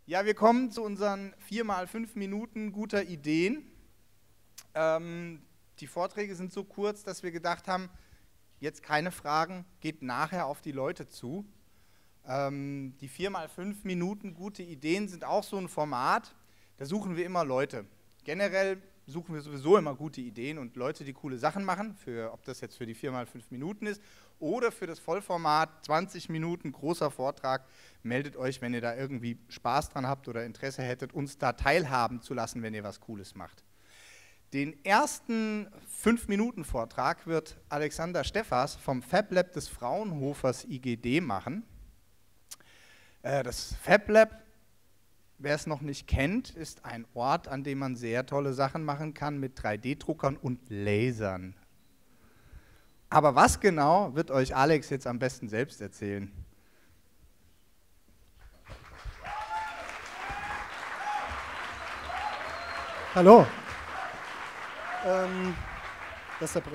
Ja, wir kommen zu unseren 4x5 Minuten guter Ideen. Die Vorträge sind so kurz, dass wir gedacht haben, jetzt keine Fragen, geht nachher auf die Leute zu. Die 4x5 Minuten gute Ideen sind auch so ein Format, da suchen wir immer Leute. Generell suchen wir sowieso immer gute Ideen und Leute, die coole Sachen machen, ob das jetzt für die 4x5 Minuten ist oder für das Vollformat, 20 Minuten, großer Vortrag. Meldet euch, wenn ihr da irgendwie Spaß dran habt oder Interesse hättet, uns da teilhaben zu lassen, wenn ihr was Cooles macht. Den ersten 5-Minuten-Vortrag wird Alexander Steffers vom FabLab des Fraunhofers IGD machen. Das FabLab, wer es noch nicht kennt, ist ein Ort, an dem man sehr tolle Sachen machen kann mit 3D-Druckern und Lasern. Aber was genau, wird euch Alex jetzt am besten selbst erzählen. Hallo. Das ist der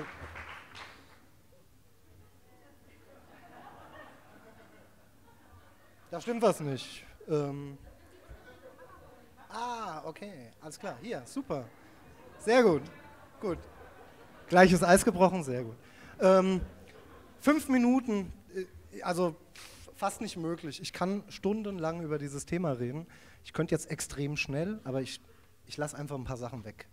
Da stimmt was nicht. Okay, alles klar. Hier, super. Sehr gut. Gut. Gleiches Eis gebrochen, sehr gut. 5 Minuten, also fast nicht möglich. Ich kann stundenlang über dieses Thema reden. Ich könnte jetzt extrem schnell, aber ich lasse einfach ein paar Sachen weg.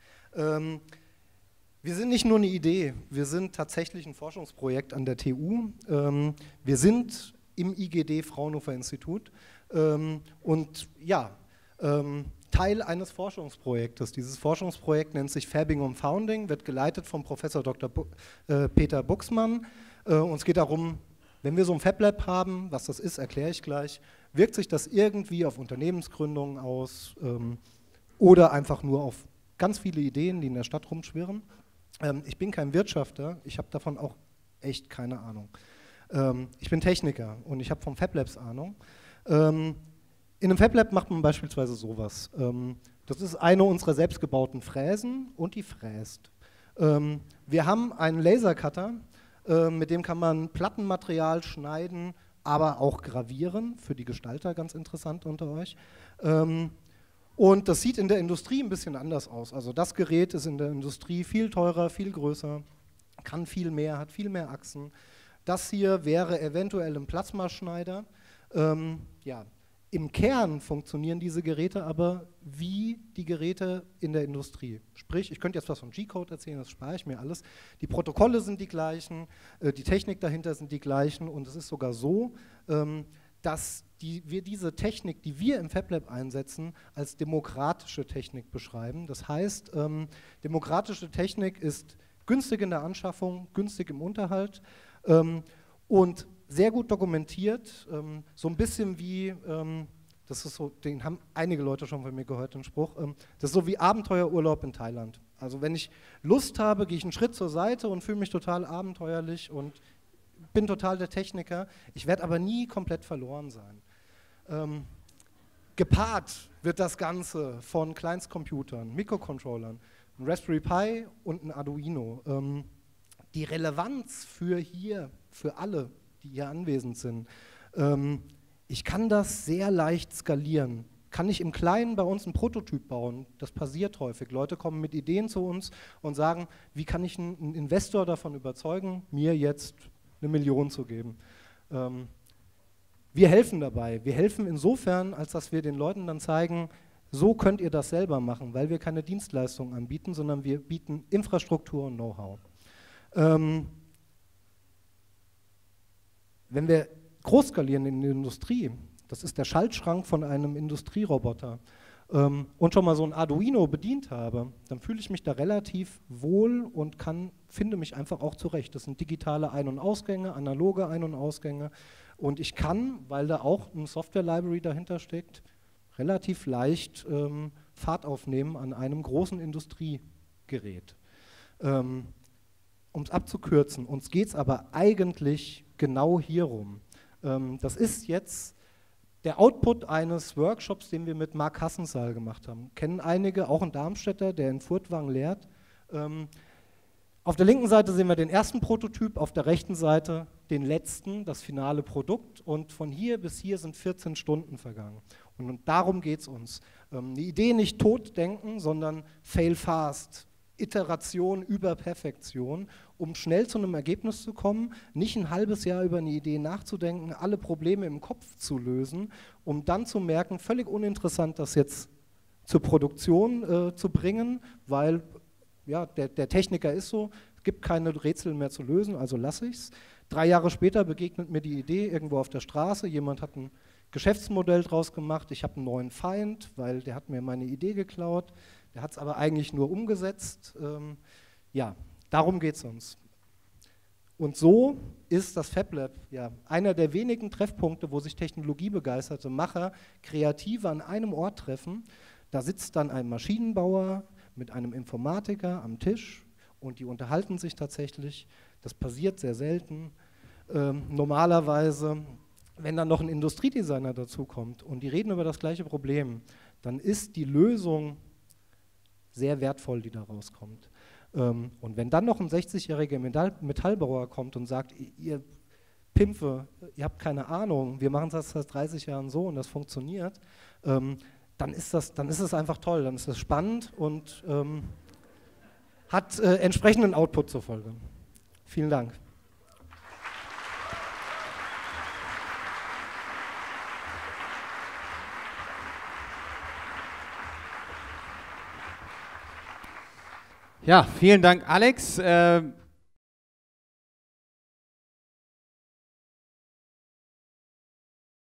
Wir sind nicht nur eine Idee, wir sind tatsächlich ein Forschungsprojekt an der TU. Wir sind im IGD Fraunhofer Institut und ja, Teil eines Forschungsprojektes. Dieses Forschungsprojekt nennt sich Fabbing und Founding, wird geleitet vom Professor Dr. Peter Buxmann. Uns geht darum, wenn wir so ein FabLab haben, was das ist, erkläre ich gleich, wirkt sich das irgendwie auf Unternehmensgründungen aus oder einfach nur auf ganz viele Ideen, die in der Stadt rumschwirren. Ich bin kein Wirtschafter, ich habe davon auch echt keine Ahnung. Ich bin Techniker und ich habe vom FabLabs Ahnung. In einem FabLab macht man beispielsweise sowas. Das ist eine unserer selbstgebauten Fräsen und die fräst. Wir haben einen Lasercutter, mit dem kann man Plattenmaterial schneiden, aber auch gravieren, für die Gestalter ganz interessant unter euch. Und das sieht in der Industrie ein bisschen anders aus. Also das Gerät ist in der Industrie viel teurer, viel größer, kann viel mehr, hat viel mehr Achsen. Das hier wäre eventuell ein Plasmaschneider. Ja, im Kern funktionieren diese Geräte aber wie die Geräte in der Industrie. Sprich, ich könnte jetzt was von G-Code erzählen, das spare ich mir alles. Die Protokolle sind die gleichen, die Technik dahinter sind die gleichen und es ist sogar so, dass wir diese Technik, die wir im FabLab einsetzen, als demokratische Technik beschreiben. Das heißt, demokratische Technik ist günstig in der Anschaffung, günstig im Unterhalt und sehr gut dokumentiert, so ein bisschen wie, das ist so, den haben einige Leute schon von mir gehört, den Spruch, das ist so wie Abenteuerurlaub in Thailand. Also wenn ich Lust habe, gehe ich einen Schritt zur Seite und fühle mich total abenteuerlich und bin total der Techniker, ich werde aber nie komplett verloren sein. Gepaart wird das Ganze von Kleinstcomputern, Mikrocontrollern, ein Raspberry Pi und ein Arduino. Die Relevanz für alle, die hier anwesend sind, ich kann das sehr leicht skalieren. Kann ich im Kleinen bei uns einen Prototyp bauen? Das passiert häufig. Leute kommen mit Ideen zu uns und sagen, wie kann ich einen Investor davon überzeugen, mir jetzt 1 Million zu geben? Wir helfen dabei. Wir helfen insofern, als dass wir den Leuten dann zeigen, so könnt ihr das selber machen, weil wir keine Dienstleistung anbieten, sondern wir bieten Infrastruktur und Know-how. Wenn wir groß skalieren in der Industrie, das ist der Schaltschrank von einem Industrieroboter, und schon mal so ein Arduino bedient habe, dann fühle ich mich da relativ wohl und finde mich einfach auch zurecht. Das sind digitale Ein- und Ausgänge, analoge Ein- und Ausgänge. Und ich kann, weil da auch eine Software-Library dahinter steckt, relativ leicht Fahrt aufnehmen an einem großen Industriegerät. Um es abzukürzen, uns geht es aber eigentlich genau hierum. Das ist jetzt der Output eines Workshops, den wir mit Marc Hassensaal gemacht haben. Kennen einige, auch ein Darmstädter, der in Furtwangen lehrt. Auf der linken Seite sehen wir den ersten Prototyp, auf der rechten Seite den letzten, das finale Produkt. Und von hier bis hier sind 14 Stunden vergangen. Und darum geht es uns. Eine Idee nicht totdenken, sondern fail fast. Iteration über Perfektion, um schnell zu einem Ergebnis zu kommen, nicht ein halbes Jahr über eine Idee nachzudenken, alle Probleme im Kopf zu lösen, um dann zu merken, völlig uninteressant, das jetzt zur Produktion zu bringen, weil ja, der Techniker ist so, es gibt keine Rätsel mehr zu lösen, also lasse ich es. 3 Jahre später begegnet mir die Idee irgendwo auf der Straße, jemand hat ein Geschäftsmodell draus gemacht, ich habe einen neuen Feind, weil der hat mir meine Idee geklaut. Der hat es aber eigentlich nur umgesetzt. Ja, darum geht es uns. Und so ist das FabLab ja einer der wenigen Treffpunkte, wo sich technologiebegeisterte Macher Kreative an einem Ort treffen. Da sitzt dann ein Maschinenbauer mit einem Informatiker am Tisch und die unterhalten sich tatsächlich. Das passiert sehr selten. Normalerweise, wenn dann noch ein Industriedesigner dazukommt und die reden über das gleiche Problem, dann ist die Lösung sehr wertvoll, die da rauskommt. Und wenn dann noch ein 60-jähriger Metallbauer kommt und sagt, ihr Pimpfe, ihr habt keine Ahnung, wir machen das seit 30 Jahren so und das funktioniert, dann ist es einfach toll, dann ist es spannend und hat entsprechenden Output zur Folge. Vielen Dank. Ja, vielen Dank, Alex.